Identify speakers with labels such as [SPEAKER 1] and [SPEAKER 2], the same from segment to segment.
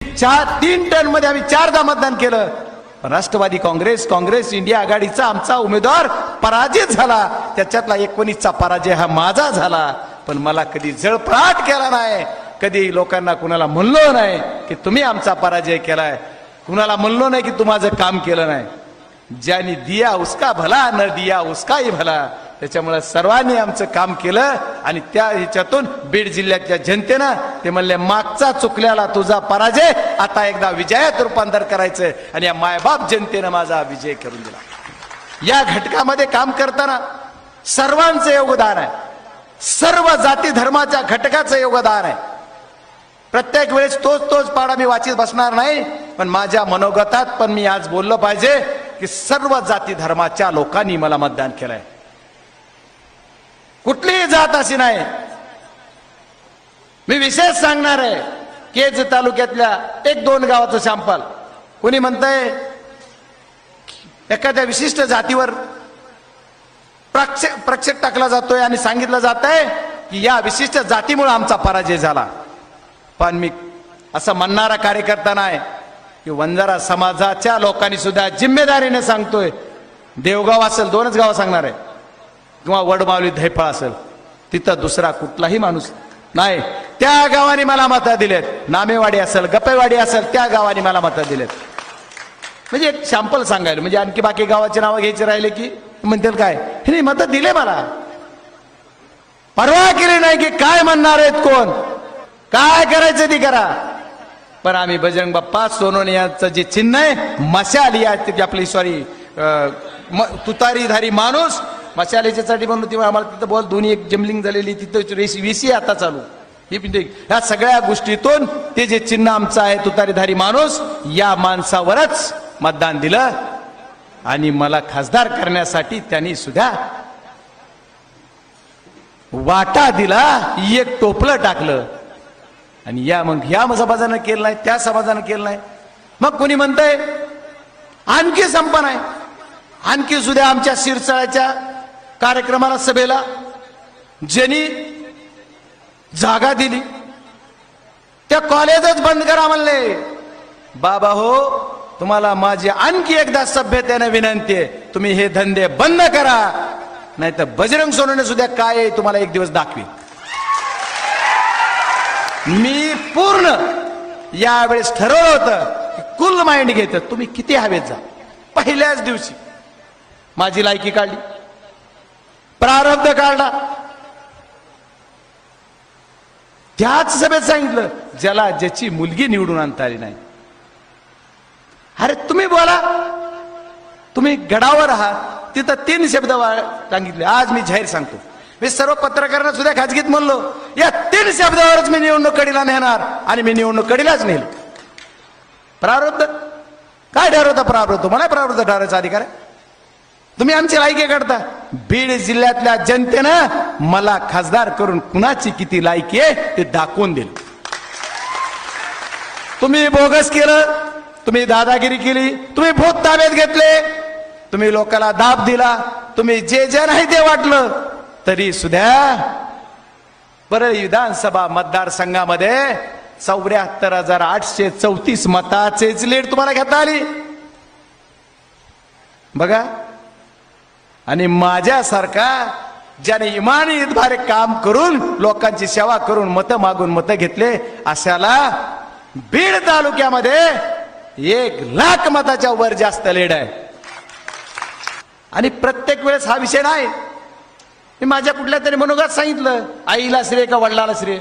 [SPEAKER 1] तीन टर्न मध्ये आम्ही 4दा मतदान केलं, पण राष्ट्रवादी काँग्रेस इंडिया आघाडीचा आमचा उमेदवार पराजित झाला. त्याच्यातला 19चा पराजय हा माझा झाला. पण मला कधी जळफळाट केला नाही, कधी लोकांना कुणाला म्हणलो नाही की तुम्ही आमचा पराजय केलाय, कुणाला म्हणलो नाही की तू माझं काम केलं नाही. ज्यांनी दिया उसका भला, न दिया उसका ही भला. त्याच्यामुळे सर्वांनी आमचं काम केलं आणि त्या ह्याच्यातून बीड जिल्ह्याच्या जनतेनं ते म्हणले मागचा चुकल्याला तुझा पराजय आता एकदा विजयात रूपांतर करायचं, आणि या मायबाप जनतेनं माझा विजय करून दिला. या घटकामध्ये काम करताना सर्वांचं योगदान आहे, सर्व जाती धर्माच्या घटकाचं योगदान आहे. प्रत्येक वेळेस तोच पाडा मी वाचित बसणार नाही, पण माझ्या मनोगतात पण मी आज बोललं पाहिजे की सर्व जाती धर्माच्या लोकांनी मला मतदान केलंय. कुठलीही जात अशी नाही. मी विशेष सांगणार आहे, केज तालुक्यातल्या 1-2 गावाचं सॅम्पल. कोणी म्हणतंय एखाद्या विशिष्ट जातीवर प्रक्षेप टाकला जातोय आणि सांगितलं जात आहे की या विशिष्ट जातीमुळे आमचा पराजय झाला. पण मी असं म्हणणारा कार्यकर्ता नाही की वंजारा समाजाच्या लोकांनी सुद्धा जिम्मेदारीने सांगतोय, देवगाव असेल 2च गावं सांगणार आहे, किंवा वडमावली धैफळ असेल, तिथं दुसरा कुठलाही माणूस नाही. त्या गावाने मला मतं दिलेत. नामेवाडी असेल, गप्पेवाडी असेल, त्या गावाने मला मतं दिलेत. म्हणजे एक सॅम्पल सांगायला, म्हणजे आणखी बाकी गावाची नावं घ्यायची राहिले की म्हणतील काय हे मतं दिले मला. परवा केली नाही की काय म्हणणार आहेत कोण, काय करायचं ती करा. पण आम्ही बजरंग बाप्पा सोनवणे जे चिन्ह आहे मशाल, या आपली सॉरी तुतारीधारी माणूस मशालेच्यासाठी म्हणून तेव्हा आम्हाला तिथं बोल दोन्ही एक जमलिंग झालेली, तिथं VC आता चालू. ह्या सगळ्या गोष्टीतून ते जे चिन्ह आमचं आहे तुतारीधारी माणूस, या माणसावरच मतदान दिलं आणि मला खासदार करण्यासाठी त्यांनी सुद्धा वाटा दिला, एक टोपलं टाकलं. आणि मग या समाजानं केलं नाही, त्या समाजानं केलं नाही. मग कोणी म्हणतंय आणखी संपन्न आहे, आणखी सुद्धा आमच्या शिरसाळ्याच्या कार्यक्रमाला सभेला ज्यांनी जागा दिली त्या कॉलेजच बंद करा म्हणले. बाबा हो, तुम्हाला माझी आणखी एकदा सभ्यतेने विनंती आहे, तुम्ही हे धंदे बंद करा, नाही तर बजरंग सोनवणे सुद्धा काय आहे तुम्हाला एक दिवस दाखवी. मी पूर्ण यावेळेस ठरवलं होतं की कुल माइंड घेत तुम्ही किती हवेत जा. पहिल्याच दिवशी माझी लायकी काढली, प्रारब्ध काढला. त्याच सभेत सांगितलं ज्याला ज्याची मुलगी निवडून आणता आली नाही, अरे तुम्ही बोला, तुम्ही गडावर आहात, तिथं 3 शब्द सांगितले. आज मी जाहीर सांगतो, मी सर्व पत्रकारांना सुद्धा खाजगीत म्हणलो, या 3 शब्दावरच मी निवडणूक कडीला नेणार, आणि मी निवडणूक कडीलाच नेल. प्रारब्ध काय ठरवता? प्रारब्ध मला प्रारब्ध ठरवायचा अधिकार आहे. तुम्ही आमची लायकी काढता. बीड जिल्ह्यातल्या जनतेनं मला खासदार करून कुणाची किती लायकी आहे ते दाखवून दिलं. तुम्ही बोगस केलं, तुम्ही दादागिरी केली, तुम्ही भूत ताब्यात घेतले, तुम्ही लोकांना दाब दिला, तुम्ही जे नाही ते वाटलं, तरी सुद्धा परळी विधानसभा मतदारसंघामध्ये 74,834 मताचेच लीड तुम्हाला घेता आली. बघा, आणि माझ्यासारखा ज्याने इमानीतभारे काम करून लोकांची सेवा करून मतं मागून मतं घेतले, अशाला बीड तालुक्यामध्ये 1,00,000 मताच्या वर जास्त लीड आहे. आणि प्रत्येक वेळेस हा विषय नाही. मी माझ्या कुठल्या तरी मनोगत सांगितलं, आईला श्रेय का वडिलाला श्रेय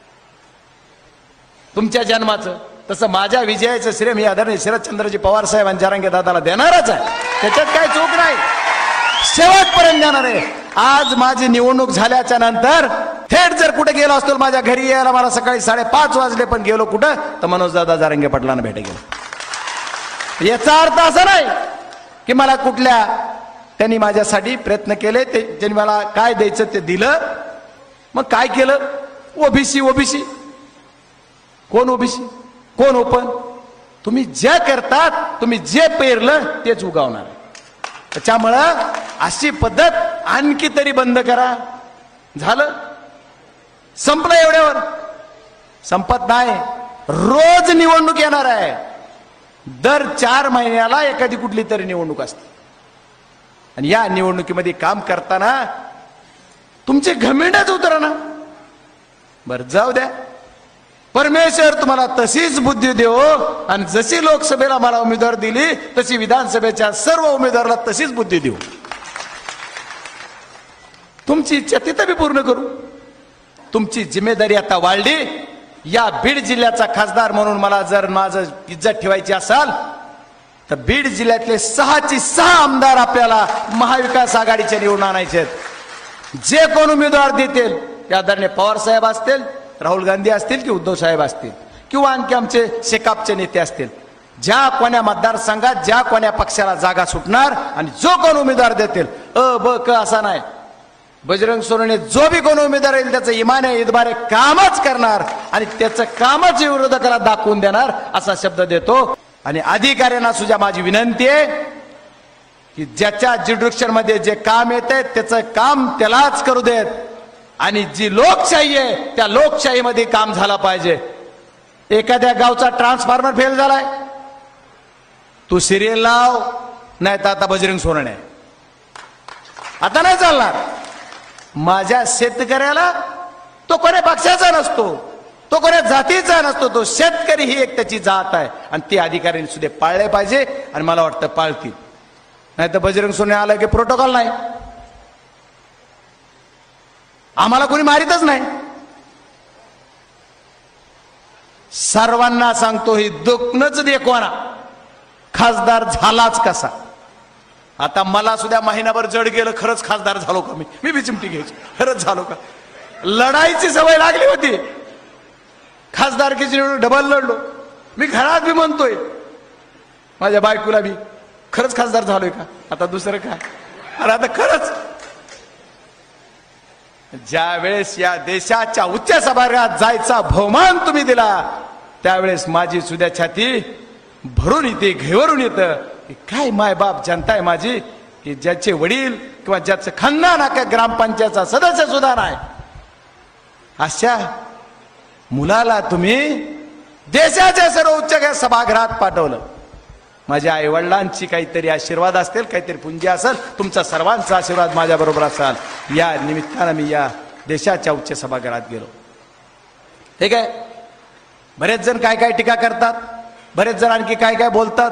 [SPEAKER 1] तुमच्या जन्माचं, तसं माझ्या विजयाचं श्रेय मी आदरणीय शरदचंद्रजी पवार साहेबांच्या जरांगे दादाला देणारच आहे. त्याच्यात काय चूक नाही, शेवटपर्यंत देणार आहे. आज माझी निवडणूक झाल्याच्या नंतर थेट जर कुठे गेलो असतो, माझ्या घरी यायला मला सकाळी 5:30 वाजले, पण गेलो कुठं तर मनोज दादा जरांगे पाटलांना भेट गेलो. याचा अर्थ असा नाही की मला कुठल्या त्यांनी माझ्यासाठी प्रयत्न केले, त्यांनी मला काय द्यायचं ते दिलं. मग काय केलं? ओबीसी कोण ओबीसी कोण ओपन? तुम्ही जे करतात, तुम्ही जे पेरलं तेच उगवणार. त्याच्यामुळं अशी पद्धत आणखी तरी बंद करा. झालं, संपलं, एवढ्यावर संपत नाही. रोज निवडणूक येणार आहे. दर 4 महिन्याला एखादी कुठली तरी निवडणूक असते. आणि या निवडणुकीमध्ये काम करताना तुमचे घमेंडच उतरना. बरं जाऊ द्या, परमेश्वर तुम्हाला तशीच बुद्धी देव. आणि जशी लोकसभेला मला उमेदवार दिली तशी विधानसभेच्या सर्व उमेदवाराला तशीच बुद्धी देऊ. तुमची इच्छा तिथं बी पूर्ण करू. तुमची जिम्मेदारी आता वाढली. या बीड जिल्ह्याचा खासदार म्हणून मला जर माझं इज्जत ठेवायची असाल तर बीड जिल्ह्यातले 6चे 6 आमदार आपल्याला महाविकास आघाडीचे निवडून आणायचे आहेत. जे कोण उमेदवार देतील ते आदरणीय पवार साहेब असतील, राहुल गांधी असतील की उद्धव साहेब असतील किंवा आणखी आमचे शेकापचे नेते असतील, ज्या कोण्या मतदारसंघात ज्या कोण्या पक्षाला जागा सुटणार आणि जो कोण उमेदवार देतील ब क असा नाही. बजरंग सोनवणे जो बी कोण उमेदवार येईल त्याचं इमाने इतबारे कामच करणार आणि त्याचं कामच विरोधकाला दाखवून देणार असा शब्द देतो. आणि अधिकाऱ्यांना सुद्धा माझी विनंती आहे की ज्याच्या ज्युडिक्शन मध्ये जे काम येते त्याचं काम त्यालाच करू देत. आणि जी लोकशाही आहे त्या लोकशाहीमध्ये काम झालं पाहिजे. एखाद्या गावचा ट्रान्सफॉर्मर फेल झालाय, तू सिरियल लाव, नाही तर आता बजरंग सोनवणे आता नाही चालणार. माझ्या शेतकऱ्याला तो कोण्या पक्षाचा नसतो, तो कोण्या जातीचा नसतो, तो शेतकरी ही एक त्याची जात आहे आणि ती अधिकाऱ्यांनी सुद्धा पाळले पाहिजे. आणि मला वाटतं पाळतील. नाही तर बजरंग सोनवणे आलं की प्रोटोकॉल नाही, आम्हाला कोणी मारितच नाही. सर्वांना सांगतो ही दुखणंच देखवाना खासदार झालाच कसा. आता मला सुद्धा महिनाभर जड गेलं, खरंच खासदार झालो का मी बी चिमटी घ्यायची, खरंच झालो का. लढाईची सवय लागली होती, खासदारकीची निवडणूक डबल लढलो. मी घरात बी म्हणतोय माझ्या बायकोला बी, खरंच खासदार झालोय का. आता दुसरं काय, अरे आता खरंच. ज्या वेळेस या देशाच्या उच्च सभागृहात जायचा बहुमान तुम्ही दिला त्यावेळेस माझी सुद्धा छाती भरून येते, घेवरून येतं. काय मायबाप जनता आहे माझी की ज्याचे वडील किंवा ज्याचं खानदान हा ग्रामपंचायतचा सदस्य सुद्धा नाही, अशा मुलाला तुम्ही देशाच्या सर्व उच्च सभागृहात पाठवलं. माझ्या आई वडिलांची काहीतरी आशीर्वाद असतील, काहीतरी पुंजी असेल, तुमचा सर्वांचा आशीर्वाद माझ्या बरोबर असाल. या निमित्तानं मी या देशाच्या उच्च सभागृहात गेलो. ठीक आहे, बरेच जण काय काय टीका करतात, बरेच जण आणखी काय काय बोलतात,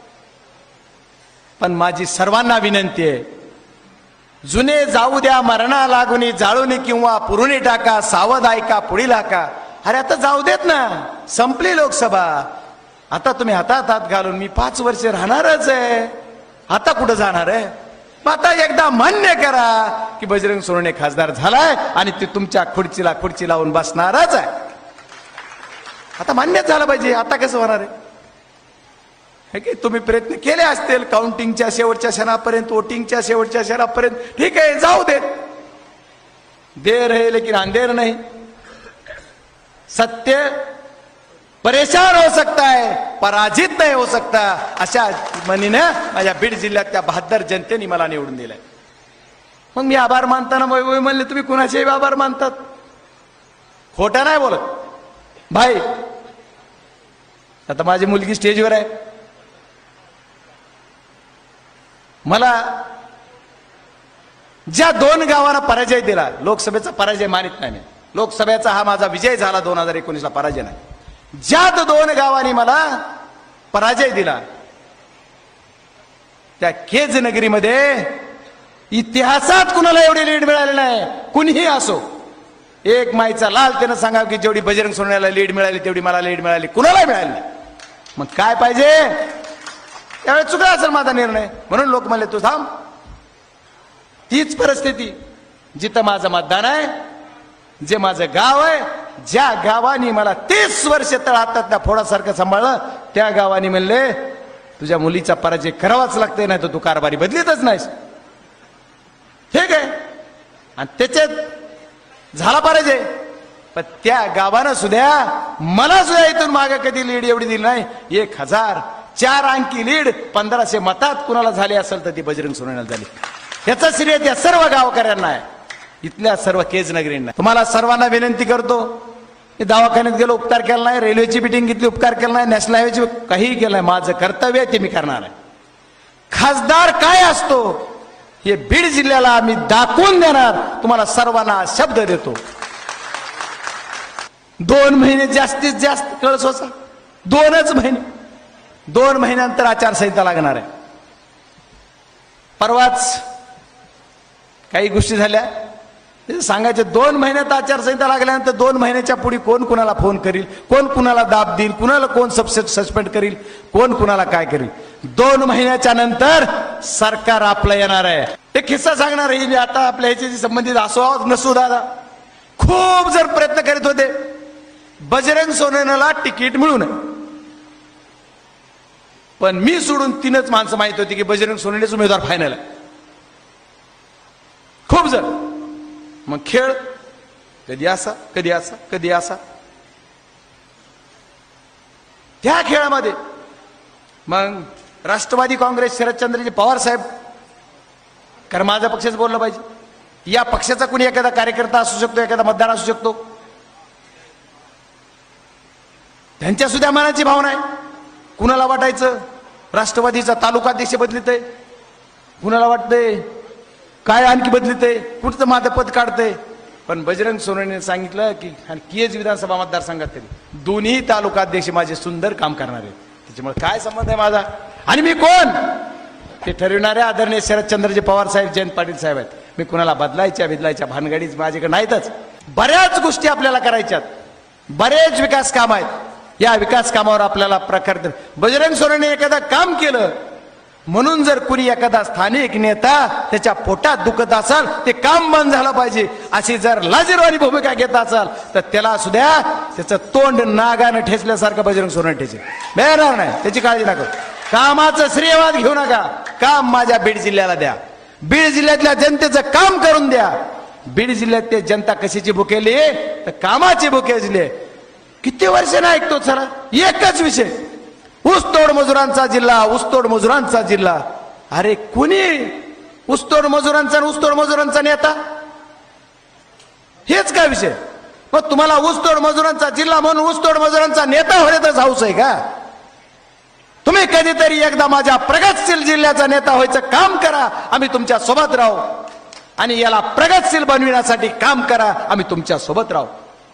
[SPEAKER 1] पण माझी सर्वांना विनंती आहे, जुने जाऊ द्या मरणा लागुनी, जाळूनी किंवा पुरुणी टाका, सावध ऐका पुढील हाका. अरे आता जाऊ देत ना, संपली लोकसभा. आता तुम्ही हातात हात घालून मी 5 वर्ष राहणारच आहे, आता कुठं जाणार आहे. आता एकदा मान्य करा की बजरंग सोनवणे खासदार झालाय आणि ते तुमच्या खुर्चीला खुर्ची लावून बसणारच आहे. आता मान्यच झालं पाहिजे. आता कसं होणार आहे की तुम्ही प्रयत्न केले असतील काउंटिंगच्या शेवटच्या क्षणापर्यंत, वोटिंगच्या शेवटच्या क्षणापर्यंत, ठीक आहे जाऊ देत. देर है लेकिन अंधेर नहीं. सत्य परेशान हो सकता है, पराजित नहीं हो सकता. अशा म्हणीने माझ्या बीड जिल्ह्यातल्या 72 जनतेने मला निवडून दिलंय. मग मी आभार मानताना वै म्हणले तुम्ही कुणाचेही आभार मानतात, खोटा नाही बोलत भाई. आता माझी मुलगी स्टेजवर आहे, मला ज्या 2 गावांना पराजय दिला, लोकसभेचा पराजय मानित नाही. लोकसभेचा हा माझा विजय झाला, 2019ला पराजय नाही. ज्या 2 गावांनी मला पराजय दिला त्या केज नगरीमध्ये इतिहासात कुणाला एवढी लीड मिळाली नाही. कुणीही असो, एक माईचा लाल त्यानं सांगा की जेवढी बजरंग सोनवण्याला लीड मिळाली तेवढी मला लीड मिळाली, कुणाला मिळाली नाही. मग काय पाहिजे, त्यावेळेस चुकला असेल माझा निर्णय, म्हणून लोक म्हणले तू थांब. तीच परिस्थिती जिथं माझं मतदान आहे, जे माझं गाव आहे, ज्या गावानी मला 30 वर्ष तळ हातातल्या फोडासारखं सांभाळलं, त्या गावानी म्हणले तुझ्या मुलीचा पराजय करावाच लागते, नाही तर तू कारभारी बदलीतच नाहीस. ठीक आहे, आणि त्याच्यात झाला पराजय. पण त्या गावानं सुद्धा मला सुद्धा इथून मागे कधी लीड एवढी दिली नाही. 1004 अंकी लीड 1500 मतात कुणाला झाली असेल तर ती बजरंग सोनवण्याला झाली. याचा श्रेय त्या सर्व गावकऱ्यांना आहे, इथल्या सर्व केज नगरींना. तुम्हाला सर्वांना विनंती करतो, दवाखान्यात गेलो उपकार केला नाही, रेल्वेची मिटिंग घेतली उपकार केला नाही, नॅशनल हायवेची काहीही केलं नाही. माझं कर्तव्य आहे ते मी करणार आहे. खासदार काय असतो हे बीड जिल्ह्याला आम्ही दाखवून देणार. तुम्हाला सर्वांना शब्द देतो. 2 महिने जास्तीत जास्त कळसोचा, 2च महिने. 2 महिन्यानंतर आचारसंहिता लागणार आहे. परवाच काही गोष्टी झाल्या सांगायचे. 2 महिन्यात आचारसंहिता लागल्यानंतर 2 महिन्याच्या पुढे कोण कुणाला फोन करील, कोण कुणाला दाब देईल, कुणाला कोण सस्पेंड करील, कोण कुणाला काय करील. 2 महिन्याच्या नंतर सरकार आपलं येणार आहे. एक किस्सा सांगणार आहे. मी आता आपल्या ह्याच्याशी संबंधित असो नसू दादा खूप जर प्रयत्न करीत होते बजरंग सोनवणेला तिकीट मिळू नये, पण मी सोडून 3च माणसं माहित होती की बजरंग सोनवणेच उमेदवार फायनल आहे. खूप जण. मग खेळ कधी असा कधी असा कधी असा. त्या खेळामध्ये मग राष्ट्रवादी काँग्रेस शरदचंद्रजी पवार साहेब, कारण माझा पक्षच बोललं पाहिजे. या पक्षाचा कुणी एखादा कार्यकर्ता असू शकतो, एखादा मतदार असू शकतो. त्यांच्या सुद्धा मनाची भावना आहे. कुणाला वाटायचं राष्ट्रवादीचा तालुकाध्यक्ष बदलितय, कुणाला वाटतंय काय आणखी बदलितय, कुठचं माझं पद काढतंय. पण बजरंग सोनवणेने सांगितलं की केज विधानसभा मतदारसंघात तरी दोन्ही तालुकाध्यक्ष माझे सुंदर काम करणार आहेत. त्याच्यामुळे काय संबंध आहे माझा आणि मी कोण ते ठरविणारे आदरणीय शरदचंद्रजी पवार साहेब, जयंत पाटील साहेब आहेत. मी कुणाला बदलायच्या भानगडीच माझ्याकडे नाहीतच. बऱ्याच गोष्टी आपल्याला करायच्यात, बरेच विकास काम आहेत. या विकास कामावर आपल्याला प्रकार बजरंग सोनवणे एखादा काम केलं म्हणून जर कुणी एखादा स्थानिक नेता त्याच्या पोटात दुखत असाल ते काम बंद झालं पाहिजे अशी जर लाजिरवाणी भूमिका घेत असाल तर त्याला सुद्धा त्याचं तोंड नागानं ठेचल्यासारखं बजरंग सोनवणे ठेचेल. मिळणार नाही, त्याची काळजी नका. कामाचं श्रेयवाद घेऊ नका. काम माझ्या बीड जिल्ह्याला द्या. बीड जिल्ह्यातल्या जनतेचं काम करून द्या. बीड जिल्ह्यात ते जनता कशाची भुकेली तर कामाची भुकेली. किती वर्ष नाही ऐकतो सर एकच विषय, ऊसतोड मजुरांचा जिल्हा, ऊसतोड मजुरांचा जिल्हा. अरे कुणी ऊसतोड मजुरांचा नेता? हेच काय विषय? मग तुम्हाला ऊसतोड मजुरांचा जिल्हा म्हणून ऊसतोड मजुरांचा नेता होण्याचाच हौस आहे का? तुम्ही कधीतरी एकदा माझ्या प्रगतशील जिल्ह्याचा नेता व्हायचं काम करा. आम्ही तुमच्या सोबत राहू आणि याला प्रगतशील बनविण्यासाठी काम करा. आम्ही तुमच्या सोबत राहू.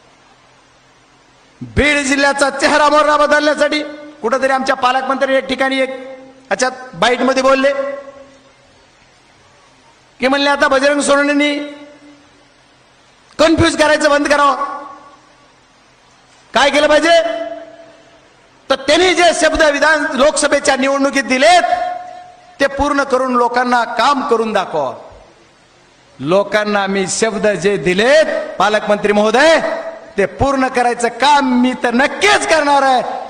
[SPEAKER 1] बीड जिल्ह्याचा चेहरा मोहरा बदलण्यासाठी कुठेतरी आमच्या पालकमंत्री एक ठिकाणी एक याच्यात बाईट मध्ये बोलले की म्हणले आता बजरंग सोनवणेंनी कन्फ्यूज करायचं बंद करावं. काय केलं पाहिजे तर त्यांनी जे शब्द विधान लोकसभेच्या निवडणुकीत दिलेत ते पूर्ण करून लोकांना काम करून दाखवा. लोकांना मी शब्द जे दिलेत पालकमंत्री महोदय ते पूर्ण करायचं काम मी तर नक्कीच करणार आहे.